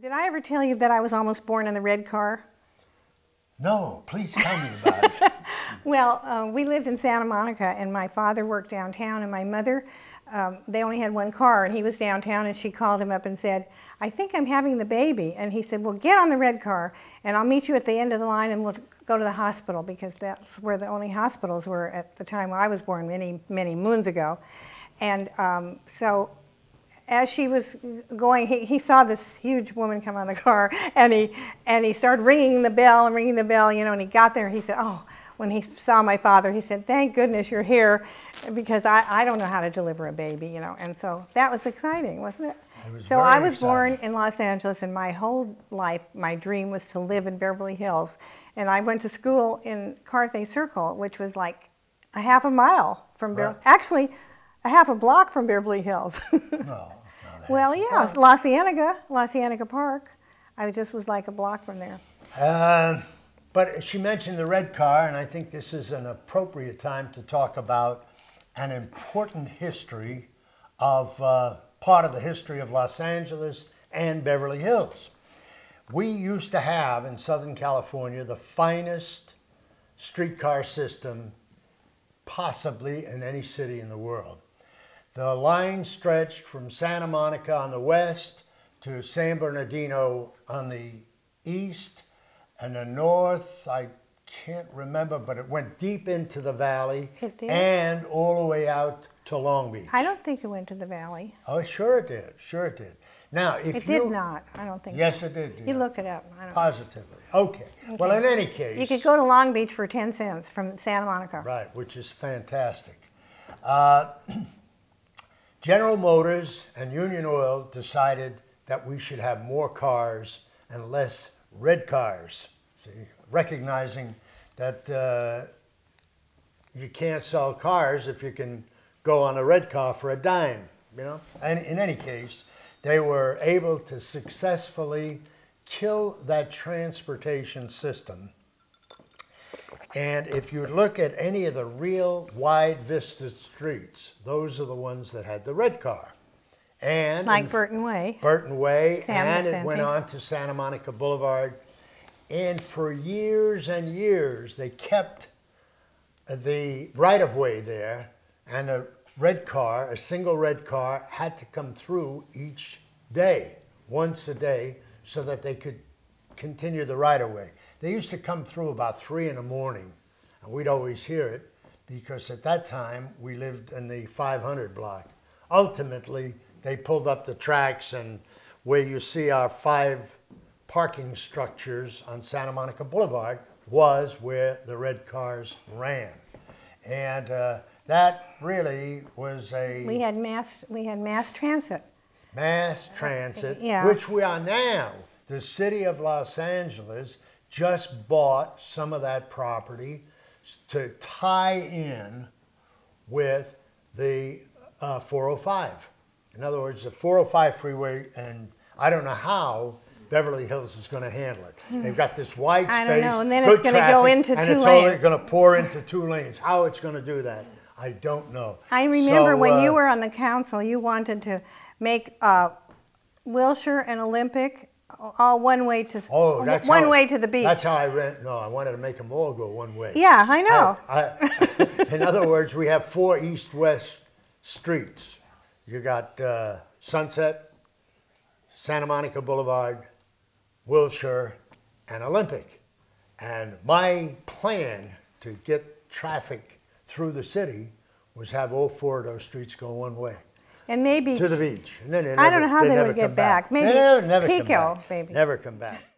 Did I ever tell you that I was almost born in the red car? No, please tell me about it. Well, we lived in Santa Monica, and my father worked downtown, and my mother, they only had one car, and he was downtown, and she called him up and said, "I think I'm having the baby." And he said, "Well, get on the red car, and I'll meet you at the end of the line, and we'll go to the hospital," because that's where the only hospitals were at the time when I was born, many, many moons ago. And so as she was going, he saw this huge woman come on the car, and he started ringing the bell, you know, and he got there, he said, oh, when he saw my father, he said, "Thank goodness you're here, because I don't know how to deliver a baby," you know, and so that was exciting, wasn't it? So I was born in Los Angeles, and my whole life, my dream was to live in Beverly Hills, and I went to school in Carthay Circle, which was like a half a mile from actually a half a block from Beverly Hills. No, well, yeah, La Cienega Park. I just was like a block from there. But she mentioned the red car, and I think this is an appropriate time to talk about an important history of part of the history of Los Angeles and Beverly Hills. We used to have in Southern California the finest streetcar system possibly in any city in the world. The line stretched from Santa Monica on the west to San Bernardino on the east, and the north, I can't remember, but it went deep into the valley and all the way out to Long Beach. I don't think it went to the valley. Oh, sure it did. Sure it did. Now, if it did not. I don't think. Yes, it did. You look it up. I don't Positively. Okay. Well, in any case, you could go to Long Beach for 10 cents from Santa Monica. Right, which is fantastic. General Motors and Union Oil decided that we should have more cars and less red cars. See, recognizing that you can't sell cars if you can go on a red car for a dime, you know? And in any case, they were able to successfully kill that transportation system. And if you look at any of the real wide vista streets, those are the ones that had the red car. And like Burton Way. Burton Way, and it went on to Santa Monica Boulevard. And for years and years, they kept the right-of-way there, and a red car, a single red car, had to come through each day, once a day, so that they could continue the right-of-way. They used to come through about 3 in the morning, and we'd always hear it, because at that time, we lived in the 500 block. Ultimately, they pulled up the tracks, and where you see our 5 parking structures on Santa Monica Boulevard was where the red cars ran. And that really was a... We had mass transit. Mass transit, yeah. Which we are now. The city of Los Angeles just bought some of that property to tie in with the 405. In other words, the 405 freeway, and I don't know how Beverly Hills is going to handle it. They've got this wide space, I don't know, and then it's going to go into 2 lanes. And it's only going to pour into 2 lanes. How it's going to do that, I don't know. I remember when you were on the council, you wanted to make Wilshire and Olympic all one way to one way to the beach. That's how I read. No, I wanted to make them all go one way. Yeah, I know. In other words, we have 4 east-west streets. You got Sunset, Santa Monica Boulevard, Wilshire, and Olympic. And my plan to get traffic through the city was have all 4 of those streets go one way. And maybe to the beach. And then I don't know how they would get back. Maybe never Pico, come back. maybe. Never come back.